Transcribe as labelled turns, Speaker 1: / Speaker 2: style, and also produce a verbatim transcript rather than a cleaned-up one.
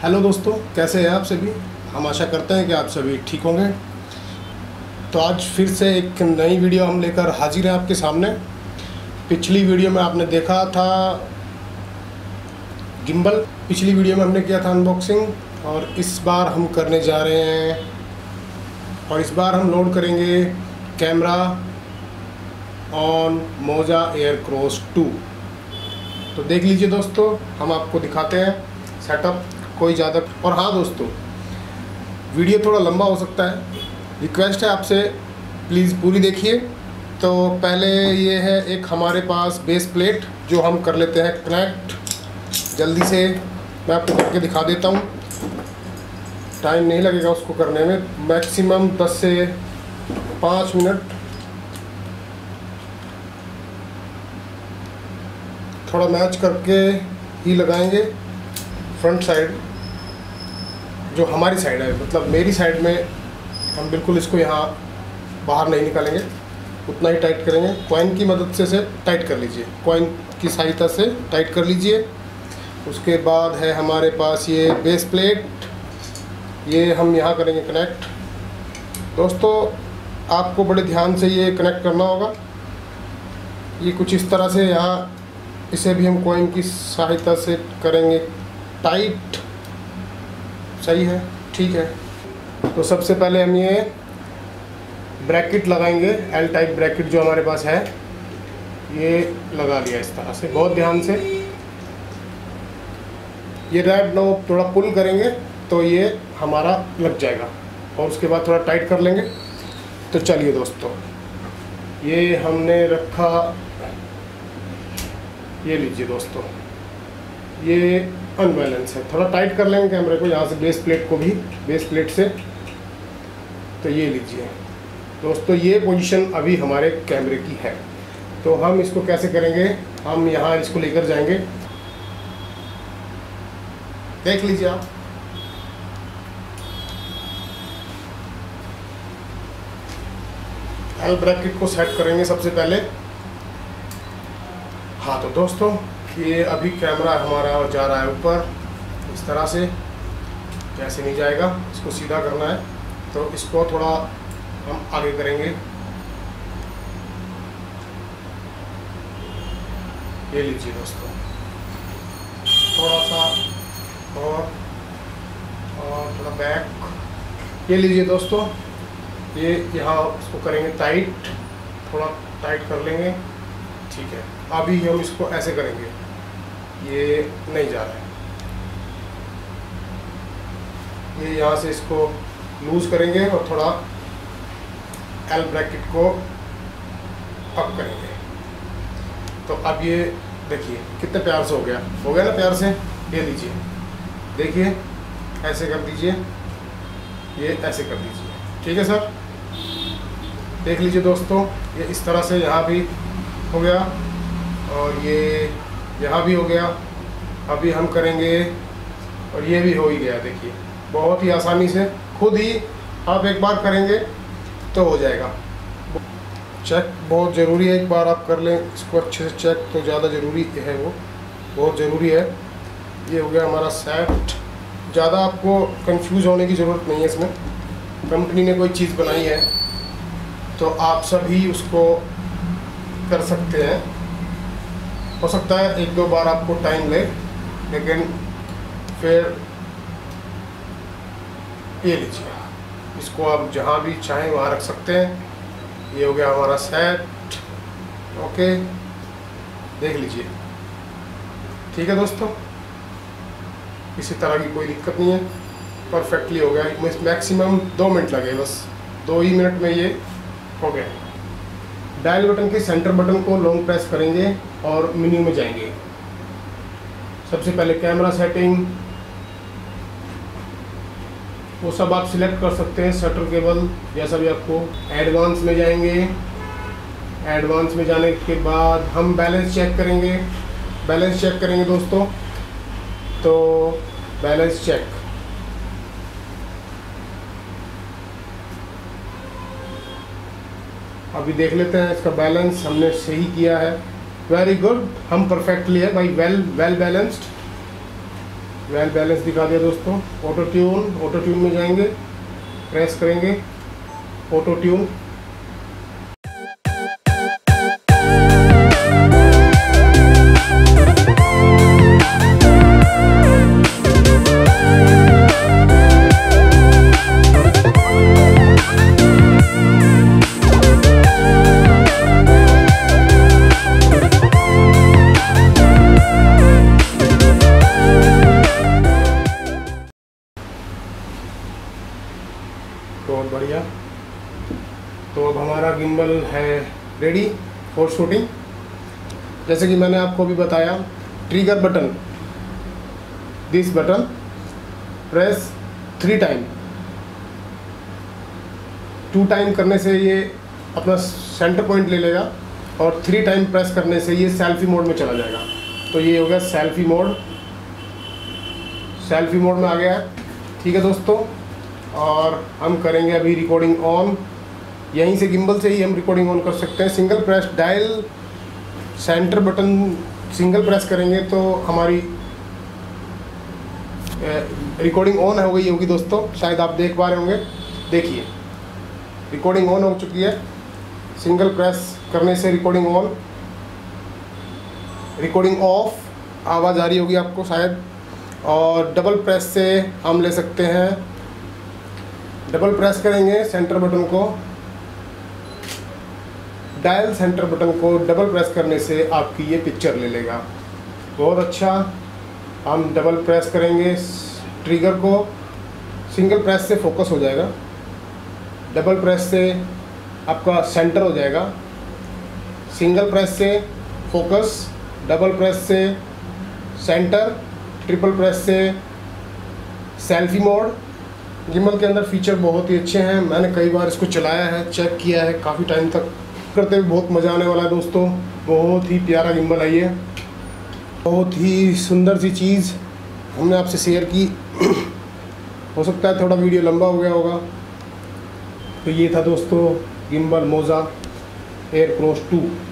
Speaker 1: Hello दोस्तों, कैसे हैं आप सभी। हम आशा करते हैं कि आप सभी ठीक होंगे। तो आज फिर से एक नई वीडियो हम लेकर हाजिर हैं आपके सामने। पिछली वीडियो में आपने देखा था गिम्बल, पिछली वीडियो में हमने किया था अनबॉक्सिंग, और इस बार हम करने जा रहे हैं और इस बार हम लोड करेंगे camera on Moza air cross two. तो देख लीजिए दोस्तों, हम आपको दिखाते हैं सेटअप कोई ज़्यादा। और हाँ दोस्तों, वीडियो थोड़ा लंबा हो सकता है, रिक्वेस्ट है आपसे प्लीज़ पूरी देखिए। तो पहले ये है एक हमारे पास बेस प्लेट जो हम कर लेते हैं कनेक्ट। जल्दी से मैं आपको करके दिखा देता हूँ, टाइम नहीं लगेगा उसको करने में, मैक्सिमम दस से पाँच मिनट। थोड़ा मैच करके ही लगाएंगे। फ्रंट साइड जो हमारी साइड है, मतलब मेरी साइड में, हम बिल्कुल इसको यहाँ बाहर नहीं निकालेंगे, उतना ही टाइट करेंगे। कॉइन की मदद से से टाइट कर लीजिए, कॉइन की सहायता से टाइट कर लीजिए। उसके बाद है हमारे पास ये बेस प्लेट, ये हम यहाँ करेंगे कनेक्ट। दोस्तों आपको बड़े ध्यान से ये कनेक्ट करना होगा। ये कुछ इस तरह से, यहाँ इसे भी हम कॉइन की सहायता से करेंगे टाइट। सही है, ठीक है। तो सबसे पहले हम ये ब्रैकेट लगाएंगे, एल टाइप ब्रैकेट जो हमारे पास है, ये लगा लिया इस तरह से, बहुत ध्यान से। ये रेड नॉब थोड़ा पुल करेंगे तो ये हमारा लग जाएगा, और उसके बाद थोड़ा टाइट कर लेंगे। तो चलिए दोस्तों, ये हमने रखा, ये लीजिए दोस्तों, ये अनबैलेंस है, थोड़ा टाइट कर लेंगे कैमरे को यहाँ से, बेस प्लेट को भी बेस प्लेट से। तो ये लीजिए दोस्तों, ये पोजीशन अभी हमारे कैमरे की है। तो हम इसको कैसे करेंगे, हम यहाँ इसको लेकर जाएंगे, देख लीजिए आप। एल ब्रैकेट को सेट करेंगे सबसे पहले। हाँ तो दोस्तों, ये अभी कैमरा हमारा जा रहा है ऊपर इस तरह से, कैसे नहीं जाएगा, इसको सीधा करना है। तो इसको थोड़ा हम आगे करेंगे, ये लीजिए दोस्तों, थोड़ा सा और और थोड़ा बैक, ये लीजिए दोस्तों। ये यहाँ इसको करेंगे टाइट, थोड़ा टाइट कर लेंगे, ठीक है। अभी हम इसको ऐसे करेंगे, ये नहीं जा रहा है, ये यहाँ से इसको लूज़ करेंगे और थोड़ा एल ब्रैकेट को अप करेंगे। तो अब ये देखिए कितने प्यार से हो गया, हो गया ना प्यार से। ये लीजिए, देखिए ऐसे कर दीजिए, ये ऐसे कर दीजिए, ठीक है सर। देख लीजिए दोस्तों, ये इस तरह से यहाँ भी हो गया और ये यहाँ भी हो गया। अभी हम करेंगे और ये भी हो ही गया, देखिए बहुत ही आसानी से, खुद ही आप एक बार करेंगे तो हो जाएगा। चेक बहुत ज़रूरी है, एक बार आप कर लें इसको अच्छे से चेक, तो ज़्यादा ज़रूरी है, वो बहुत ज़रूरी है। ये हो गया हमारा सेट। ज़्यादा आपको कंफ्यूज होने की ज़रूरत नहीं है, इसमें कंपनी ने कोई चीज़ बनाई है तो आप सभी उसको कर सकते हैं। हो सकता है एक दो बार आपको टाइम ले, लेकिन फिर ये लीजिए, इसको आप जहाँ भी चाहें वहाँ रख सकते हैं। ये हो गया हमारा सेट, ओके, देख लीजिए, ठीक है दोस्तों। किसी तरह की कोई दिक्कत नहीं है, परफेक्टली हो गया। मैक्सिमम दो मिनट लगे, बस दो ही मिनट में ये हो गया। डायल बटन के सेंटर बटन को लॉन्ग प्रेस करेंगे और मेन्यू में जाएंगे। सबसे पहले कैमरा सेटिंग, वो सब आप सिलेक्ट कर सकते हैं, शटर केबल, जैसा भी आपको। एडवांस में जाएंगे, एडवांस में जाने के बाद हम बैलेंस चेक करेंगे, बैलेंस चेक करेंगे दोस्तों। तो बैलेंस चेक, अभी देख लेते हैं इसका बैलेंस हमने सही किया है। वेरी गुड, हम परफेक्टली है भाई, well well balanced. Well balance दिखा दिया दोस्तों। ऑटो ट्यून, ऑटो ट्यून में जाएंगे, प्रेस करेंगे ऑटो ट्यून। बहुत बढ़िया। तो अब हमारा गिम्बल है रेडी फॉर शूटिंग। जैसे कि मैंने आपको भी बताया, trigger button, this button press three time, two time करने से ये अपना सेंटर पॉइंट ले लेगा और थ्री टाइम प्रेस करने से ये सेल्फी मोड में चला जाएगा। तो ये हो गया सेल्फी मोड, सेल्फी मोड में आ गया है। ठीक है दोस्तों, और हम करेंगे अभी रिकॉर्डिंग ऑन। यहीं से गिम्बल से ही हम रिकॉर्डिंग ऑन कर सकते हैं। Single press dial centre button single press करेंगे तो हमारी रिकॉर्डिंग ऑन हो गई होगी दोस्तों, शायद आप देख पा रहे होंगे। देखिए रिकॉर्डिंग ऑन हो चुकी है। सिंगल प्रेस करने से रिकॉर्डिंग ऑन, रिकॉर्डिंग ऑफ आवाज़ आ रही होगी आपको शायद। और डबल प्रेस से हम ले सकते हैं, डबल प्रेस करेंगे सेंटर बटन को, डायल सेंटर बटन को डबल प्रेस करने से आपकी ये पिक्चर ले लेगा। बहुत अच्छा। हम डबल प्रेस करेंगे ट्रिगर को, सिंगल प्रेस से फोकस हो जाएगा, डबल प्रेस से आपका सेंटर हो जाएगा, सिंगल प्रेस से फोकस, डबल प्रेस से सेंटर, ट्रिपल प्रेस से सेल्फी मोड। गिम्बल के अंदर फीचर बहुत ही अच्छे हैं। मैंने कई बार इसको चलाया है, चेक किया है, काफ़ी टाइम तक करते हुए बहुत मज़ा आने वाला है दोस्तों। बहुत ही प्यारा गिम्बल है ये, बहुत ही सुंदर सी चीज़ हमने आपसे शेयर की। हो सकता है थोड़ा वीडियो लंबा हो गया होगा। तो ये था दोस्तों gimbal Moza air cross to.